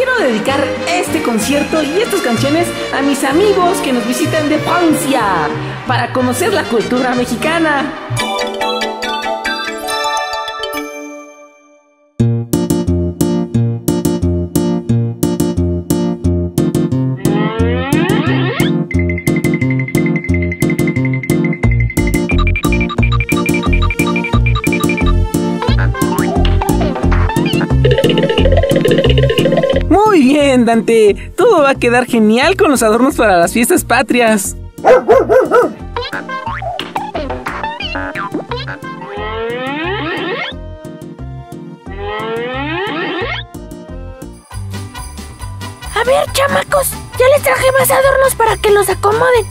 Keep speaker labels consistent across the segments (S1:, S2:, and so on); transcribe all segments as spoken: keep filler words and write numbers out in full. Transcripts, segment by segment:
S1: quiero dedicar este concierto y estas canciones a mis amigos que nos visitan de Francia para conocer la cultura mexicana. Muy bien, Dante. Todo va a quedar genial con los adornos para las fiestas patrias.
S2: A ver, chamacos, ya les traje más adornos para que los acomoden.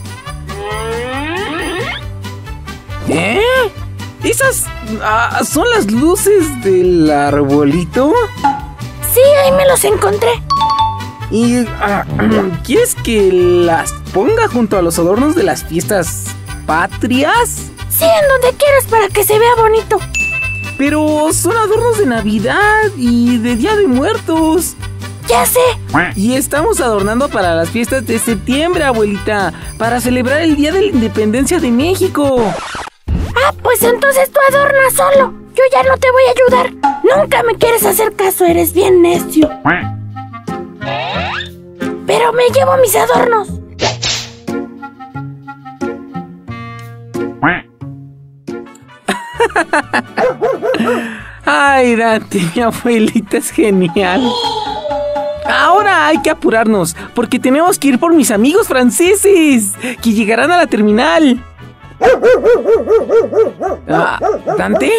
S1: ¿Eh? ¿Esas ah, son las luces del arbolito?
S2: Sí, ahí me los encontré.
S1: ¿Y ah, quieres que las ponga junto a los adornos de las fiestas patrias?
S2: Sí, en donde quieras para que se vea bonito.
S1: Pero son adornos de Navidad y de Día de Muertos.
S2: Ya sé.
S1: Y estamos adornando para las fiestas de septiembre, abuelita, para celebrar el Día de la Independencia de México.
S2: Ah, pues entonces tú adorna solo. Yo ya no te voy a ayudar. Nunca me quieres hacer caso, eres bien necio. Pero me llevo mis adornos.
S1: Ay, Dante, mi abuelita es genial. Ahora hay que apurarnos, porque tenemos que ir por mis amigos franceses, que llegarán a la terminal. Ah, ¿Dante?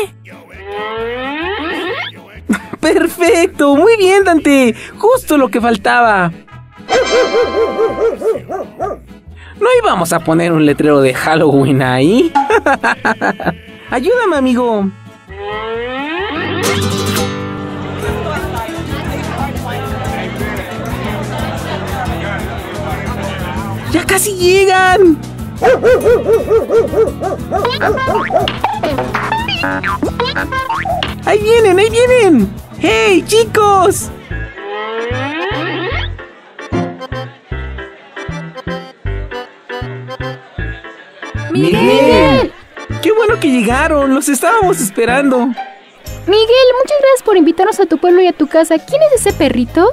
S1: Perfecto, muy bien, Dante. Justo lo que faltaba. ¿No íbamos a poner un letrero de Halloween ahí? Ayúdame, amigo. ¡Ya casi llegan! ¡Ahí vienen, ahí vienen! ¡Hey, chicos!
S2: ¡Miguel!
S1: ¡Qué bueno que llegaron! ¡Los estábamos esperando!
S3: Miguel, muchas gracias por invitarnos a tu pueblo y a tu casa. ¿Quién es ese perrito?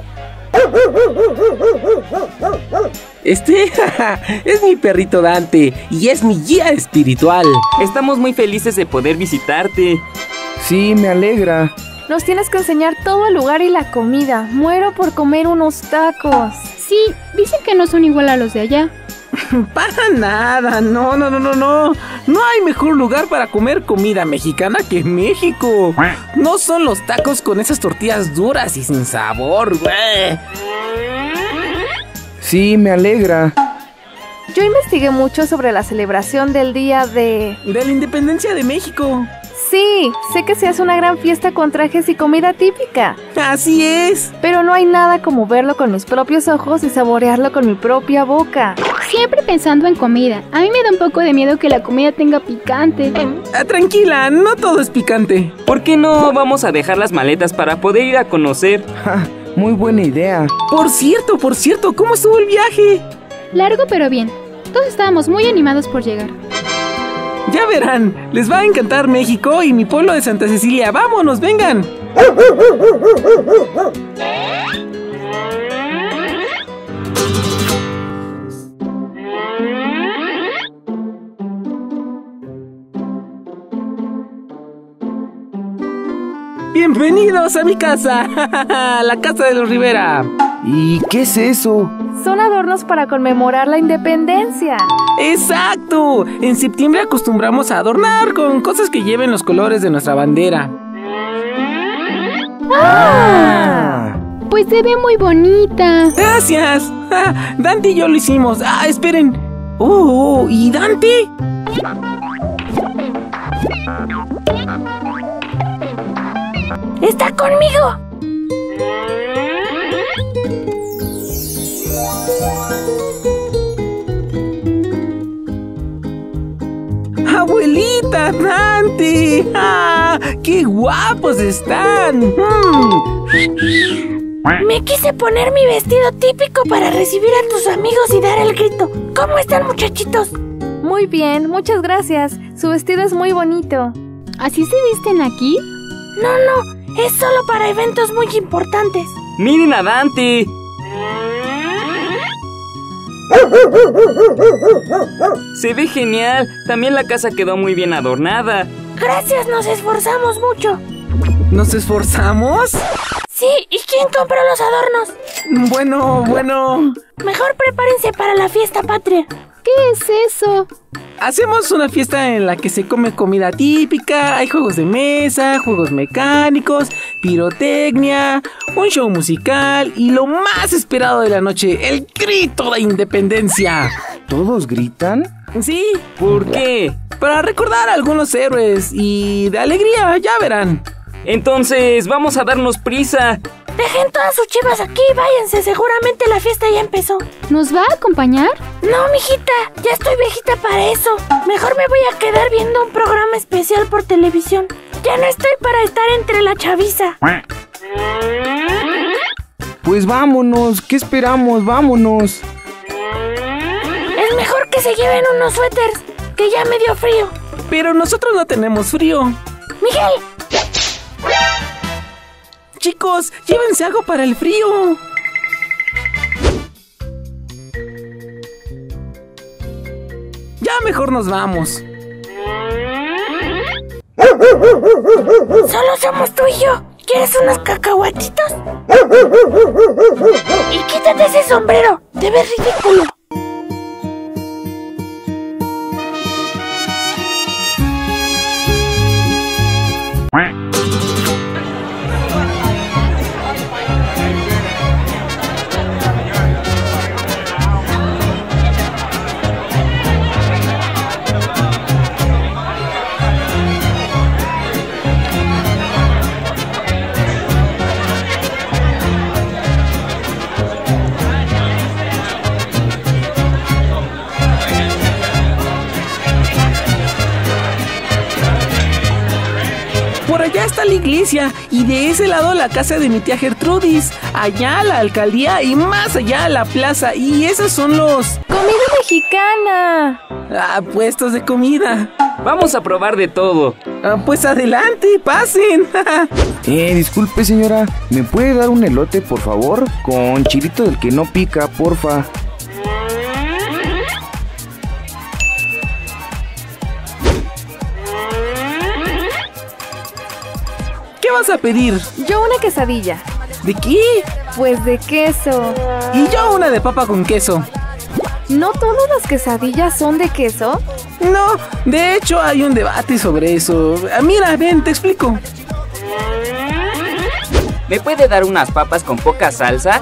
S1: Este es mi perrito Dante y es mi guía espiritual.
S4: Estamos muy felices de poder visitarte.
S5: Sí, me alegra.
S3: Nos tienes que enseñar todo el lugar y la comida. Muero por comer unos tacos. Sí, dicen que no son igual a los de allá.
S1: Para nada, no, no, no, no, no. No hay mejor lugar para comer comida mexicana que México. No son los tacos con esas tortillas duras y sin sabor, güey.
S5: Sí, me alegra.
S3: Yo investigué mucho sobre la celebración del día de...
S1: De la Independencia de México.
S3: Sí, sé que se hace una gran fiesta con trajes y comida típica.
S1: Así es.
S3: Pero no hay nada como verlo con mis propios ojos y saborearlo con mi propia boca.
S6: Siempre pensando en comida. A mí me da un poco de miedo que la comida tenga picante.
S1: Ah, tranquila, no todo es picante.
S4: ¿Por qué no vamos a dejar las maletas para poder ir a conocer?
S5: Ja, muy buena idea.
S1: Por cierto, por cierto, ¿cómo estuvo el viaje?
S6: Largo pero bien. Todos estábamos muy animados por llegar.
S1: Ya verán, les va a encantar México y mi pueblo de Santa Cecilia. ¡Vámonos, vengan! ¡Bienvenidos a mi casa! La casa de los Rivera.
S5: ¿Y qué es eso?
S3: Son adornos para conmemorar la independencia.
S1: ¡Exacto! En septiembre acostumbramos a adornar con cosas que lleven los colores de nuestra bandera.
S3: ¡Ah!
S6: Pues se ve muy bonita.
S1: ¡Gracias! Ah, Dante y yo lo hicimos. ¡Ah, esperen! ¡Oh! ¿Y Dante?
S2: ¡Está conmigo!
S1: ¡Abuelita, Dante! ¡Ah! ¡Qué guapos están! Mm.
S2: Me quise poner mi vestido típico para recibir a tus amigos y dar el grito. ¿Cómo están, muchachitos?
S3: Muy bien, muchas gracias. Su vestido es muy bonito.
S6: ¿Así se visten aquí?
S2: No, no, es solo para eventos muy importantes.
S4: ¡Miren a Dante! Se ve genial. También la casa quedó muy bien adornada.
S2: Gracias, nos esforzamos mucho.
S1: ¿Nos esforzamos?
S2: Sí, ¿y quién compró los adornos?
S1: Bueno, bueno.
S2: Mejor prepárense para la fiesta patria.
S6: ¿Qué es eso?
S1: Hacemos una fiesta en la que se come comida típica, hay juegos de mesa, juegos mecánicos, pirotecnia, un show musical y lo más esperado de la noche, el grito de independencia.
S5: ¿Todos gritan?
S1: Sí,
S4: ¿Por qué?
S1: para recordar a algunos héroes y de alegría, ya verán.
S4: Entonces, vamos a darnos prisa.
S2: Dejen todas sus chivas aquí, váyanse, seguramente la fiesta ya empezó.
S6: ¿Nos va a acompañar?
S2: No, mijita, ya estoy viejita para eso. Mejor me voy a quedar viendo un programa especial por televisión. Ya no estoy para estar entre la chaviza.
S5: Pues vámonos, ¿qué esperamos? Vámonos.
S2: Es mejor que se lleven unos suéteres, que ya me dio frío.
S1: Pero nosotros no tenemos frío.
S2: Miguel,
S1: Chicos, llévense algo para el frío. Ya mejor nos vamos.
S2: solo somos tú y yo. ¿Quieres unos cacahuatitos? Y quítate ese sombrero, te ves ridículo.
S1: Por allá está la iglesia y de ese lado la casa de mi tía Gertrudis. Allá la alcaldía y más allá la plaza. Y esos son los...
S3: ¡Comida mexicana!
S1: Ah, puestos de comida.
S4: Vamos a probar de todo.
S1: Ah, pues adelante, pasen.
S5: Eh, disculpe señora, ¿me puede dar un elote por favor? Con chilito del que no pica, porfa.
S1: ¿Qué vas a pedir?
S3: Yo una quesadilla.
S1: ¿De qué?
S3: Pues de queso.
S1: Y yo una de papa con queso.
S3: ¿No todas las quesadillas son de queso?
S1: No, de hecho hay un debate sobre eso. Ah, mira, ven, te explico.
S4: ¿Me puede dar unas papas con poca salsa?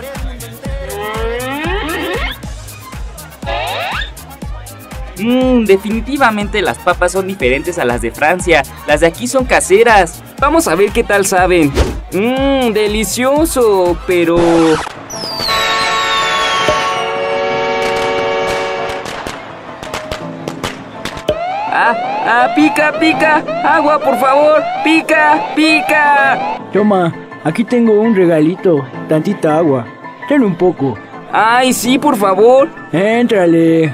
S4: Mmm, definitivamente las papas son diferentes a las de Francia. Las de aquí son caseras. Vamos a ver qué tal saben. Mmm, delicioso, pero... Ah, ah, pica, pica. Agua, por favor. Pica, pica.
S7: Toma, aquí tengo un regalito, tantita agua. Dale un poco.
S4: Ay, sí, por favor.
S7: Éntrale.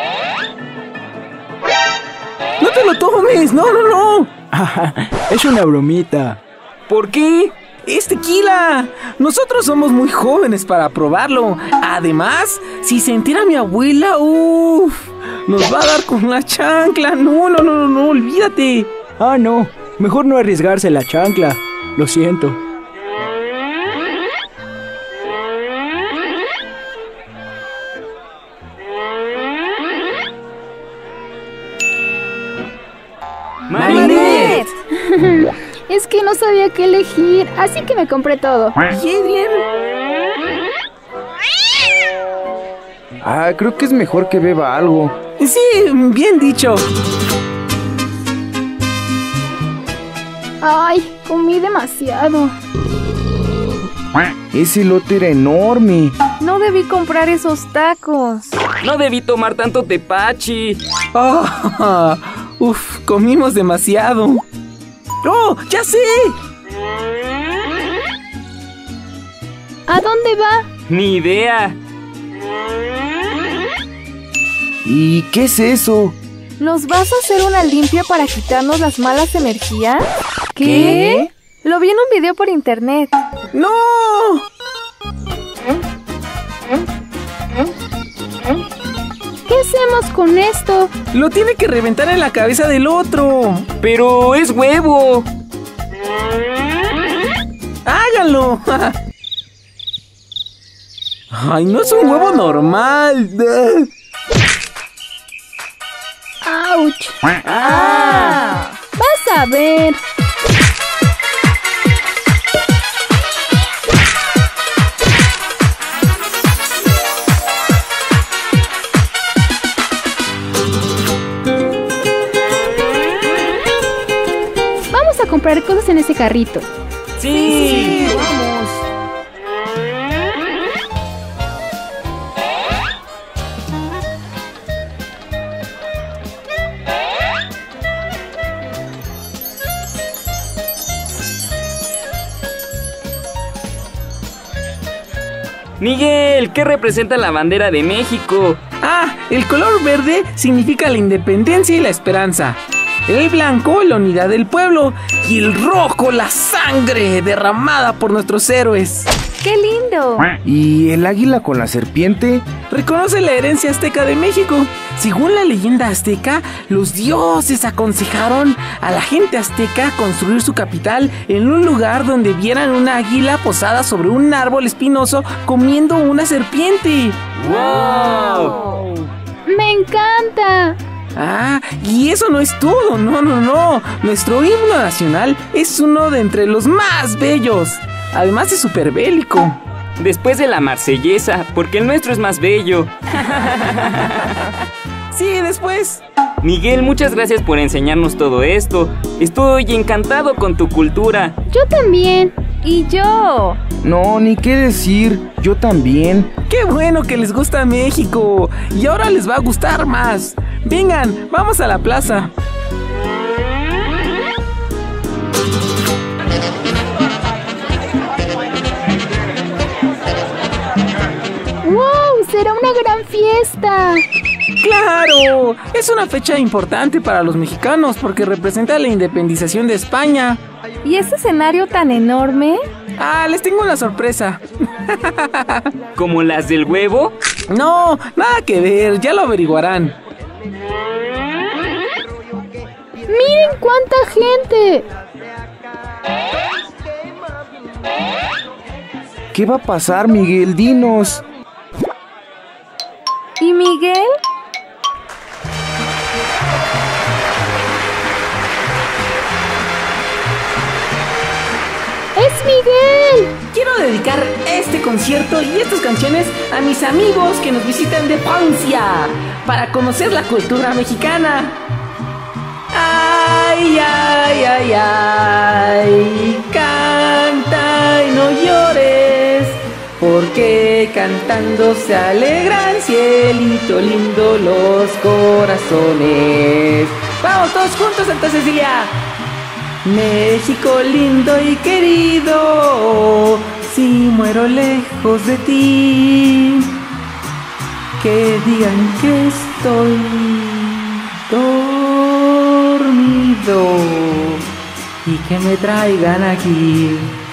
S1: ¡No te lo tomes! ¡No, no, no!
S7: Es una bromita.
S4: ¿Por qué?
S1: ¡Es tequila! Nosotros somos muy jóvenes para probarlo. Además, si se entera mi abuela, uff, nos va a dar con la chancla. No, no, no, no, no, olvídate.
S7: Ah, no, mejor no arriesgarse la chancla. Lo siento.
S4: ¡Marinette!
S6: Es que no sabía qué elegir, así que me compré todo.
S1: ¿Y Adrián?
S5: Ah, creo que es mejor que beba algo.
S1: Sí, bien dicho.
S6: Ay, comí demasiado.
S5: Ese elote era enorme.
S3: No debí comprar esos tacos.
S4: No debí tomar tanto tepache.
S1: Oh, uf, comimos demasiado. ¡Oh, ya sé!
S6: ¿A dónde va?
S4: Ni idea.
S5: ¿Y qué es eso?
S3: ¿Nos vas a hacer una limpia para quitarnos las malas energías?
S5: ¿Qué?
S3: Lo vi en un video por internet.
S1: ¡No!
S6: ¿Qué hacemos con esto?
S1: Lo tiene que reventar en la cabeza del otro.
S4: Pero es huevo.
S1: ¡Háganlo! Ay, no es un huevo normal.
S6: ¡Auch!
S3: ¡Ah!
S6: Vas a ver. Vamos a comprar cosas en ese carrito.
S4: Sí.
S1: ¡Vamos!
S4: Miguel, ¿qué representa la bandera de México?
S1: Ah, el color verde significa la independencia y la esperanza. El blanco, la unidad del pueblo. Y el rojo, la sangre derramada por nuestros héroes.
S3: ¡Qué lindo!
S5: ¿Y el águila con la serpiente?
S1: Reconoce la herencia azteca de México. Según la leyenda azteca, los dioses aconsejaron a la gente azteca construir su capital en un lugar donde vieran una águila posada sobre un árbol espinoso comiendo una serpiente.
S4: ¡Wow!
S6: ¡Me encanta!
S1: Ah, y eso no es todo, no, no, no. Nuestro himno nacional es uno de entre los más bellos. Además es súper bélico.
S4: Después de la marsellesa, porque el nuestro es más bello.
S1: Sí, después.
S4: Miguel, muchas gracias por enseñarnos todo esto. Estoy encantado con tu cultura.
S6: Yo también.
S3: ¿Y yo?
S5: No, ni qué decir. Yo también.
S1: ¡Qué bueno que les gusta México! Y ahora les va a gustar más. Vengan, vamos a la plaza.
S6: ¡Wow! ¡Será una gran fiesta!
S1: ¡Claro! Es una fecha importante para los mexicanos porque representa la independización de España.
S3: ¿Y ese escenario tan enorme?
S1: Ah, les tengo una sorpresa.
S4: ¿Como las del huevo?
S1: No, nada que ver, ya lo averiguarán.
S6: ¡Miren cuánta gente!
S5: ¿Qué va a pasar, Miguel? Dinos.
S3: ¿Y Miguel?
S6: ¡Es Miguel!
S1: Quiero dedicar este concierto y estas canciones a mis amigos que nos visitan de Francia para conocer la cultura mexicana. Ay, ay, ay, ay, canta y no llores, porque cantando se alegran, cielito lindo, los corazones. Vamos todos juntos, Santa Cecilia. México lindo y querido, si muero lejos de ti, que digan que estoy dormido y que me traigan aquí.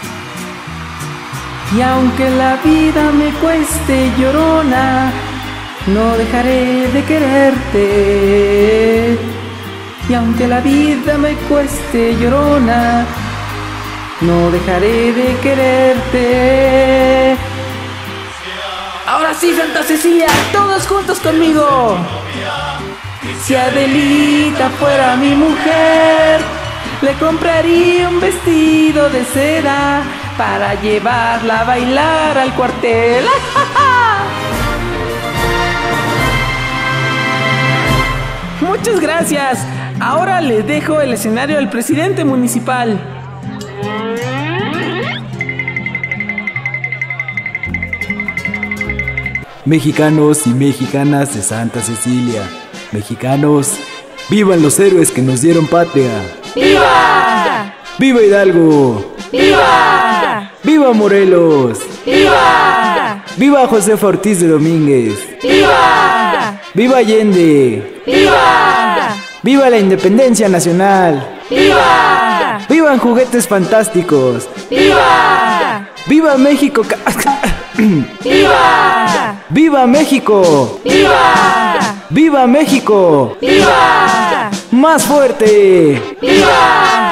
S1: Y aunque la vida me cueste, llorona, no dejaré de quererte. Y aunque la vida me cueste, llorona, no dejaré de quererte. Ahora sí, Santa Cecilia, todos juntos conmigo. Si Adelita fuera mi mujer, le compraría un vestido de seda para llevarla a bailar al cuartel. Muchas gracias. Ahora le dejo el escenario al presidente municipal.
S7: Mexicanos y mexicanas de Santa Cecilia, mexicanos, ¡vivan los héroes que nos dieron patria!
S3: ¡Viva!
S7: ¡Viva Hidalgo!
S3: ¡Viva!
S7: ¡Viva Morelos!
S2: ¡Viva!
S7: ¡Viva Josefa Ortiz de Domínguez!
S2: ¡Viva!
S7: ¡Viva Allende!
S2: ¡Viva!
S7: ¡Viva la independencia nacional!
S2: ¡Viva!
S7: ¡Vivan juguetes fantásticos!
S2: ¡Viva!
S7: ¡Viva México! ca-
S2: ¡Viva!
S7: ¡Viva México!
S2: ¡Viva!
S7: ¡Viva México!
S2: ¡Viva!
S7: ¡Más fuerte!
S2: ¡Viva!